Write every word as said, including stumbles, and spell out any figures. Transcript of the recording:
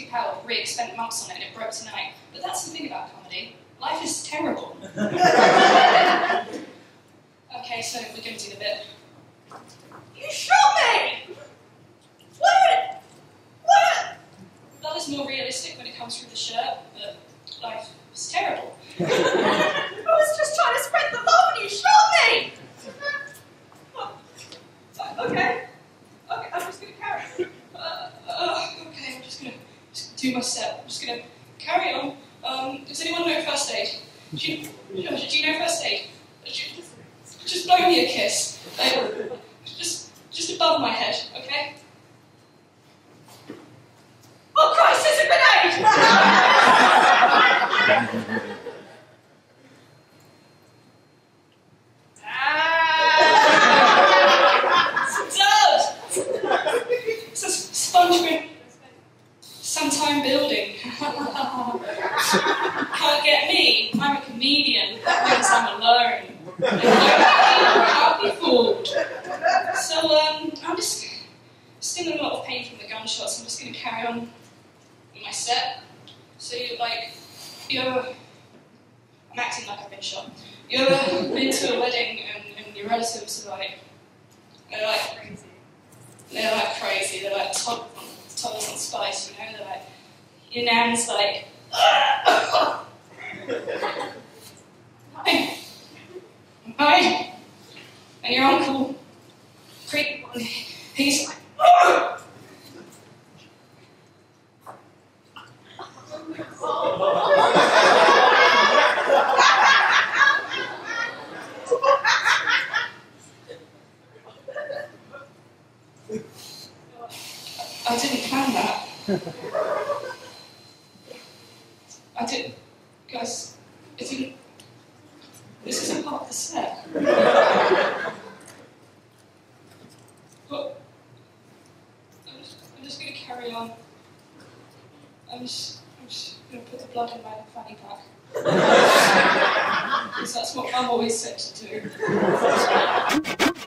power, Rick spent months on it and it broke tonight. But that's the thing about comedy. Life is terrible. Okay, so we're going to do the bit. You shot me! What? What? That is more realistic when it comes through the shirt, but life is terrible. I was just trying to spread the love and you shot me! Oh, okay. Okay, I'm just going to carry on. Uh, uh, okay, I'm just going to do my set. I'm just going to carry on. Um, does anyone know first aid? Do you, do you know first aid? Just, just blow me a kiss. Like, just, just above my head, okay? Oh Christ, there's a grenade! ah! Dud! It's a sponge grenade. Sometime building. Can't get me. I'm a comedian. That means I'm alone. I'll be fooled. So um, I'm just still in a lot of pain from the gunshots. I'm just going to carry on with my set. So you like, you ever, I'm acting like I've been shot. You ever been to a wedding and, and your relatives are like, they're like crazy. They're like crazy. They're like toddlers on, toddlers on spice, you know. They're like, your nan's like, hi, hi, and your uncle, creepy one, he's like, oh! I didn't plan that. I didn't, guys, it didn't, this isn't part of the set. But, I'm just, I'm just going to carry on. I'm just, I'm just going to put the blood in my fanny pack. Because that's what Mum always said to do.